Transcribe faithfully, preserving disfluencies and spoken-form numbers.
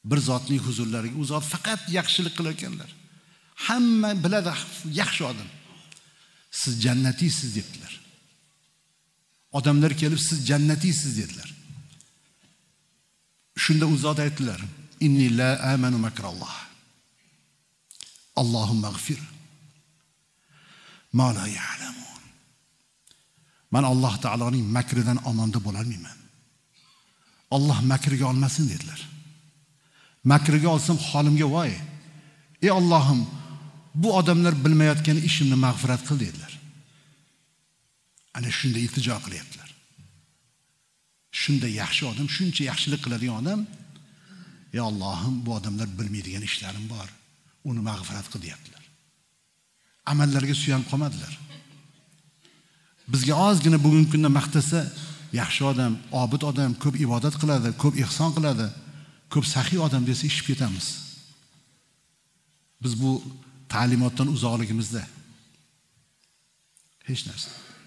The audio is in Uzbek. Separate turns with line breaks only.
bir zotning huzurlariga u zot faqat yaxshilik qilarkanlar. Hamma biladi yaxshi odam. Siz jannatiysiz dedilar. Odamlar kelib siz jannatiysiz dedilar. Shunda u zot aytdilar: "Inni la amanu makralloh. Allohumma g'fir ma la ya'lamun." Men Alloh taoloning makridan omonda bo'larmayman. Alloh makriga olmasin dedilar. Makriga olsam holimga voy. Ey Allohim, bu odamlar bilmayotgan ishimni mag'firat qil dedilar. Ana shunda iltijo qilyaptilar. Shunda yaxshi odam, shuncha yaxshilik qiladigan odam, ey Allohim, bu odamlar bilmaydigan ishlarim bor, uni mag'firat qil deyaptilar. Amallarga suyanib qolmadilar. Bizga ozgina bugungi kunda maqtasa, yaxshi odam, obid odam, ko'p ibodat qiladi, ko'p ihson qiladi, ko'p saxiy odam desa ishib ketamiz. Biz bu ta'limotdan uzoqligimizda hech narsa.